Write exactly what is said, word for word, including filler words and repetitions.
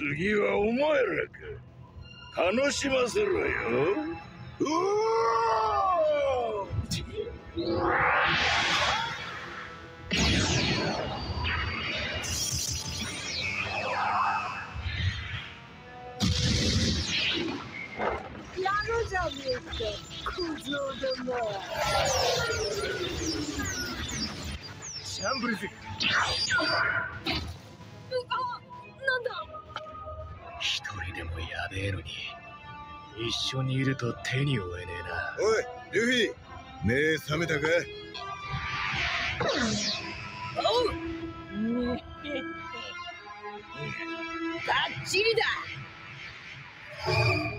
次はお前らか。楽しませろよ。うおー！ やるじゃねえか、クズども。 シャンブルズ。 なんだ。 一人でもやべえのに一緒にいると手に負えねえな。 おいルフィ、目覚めたか？ おう。バッチリだ。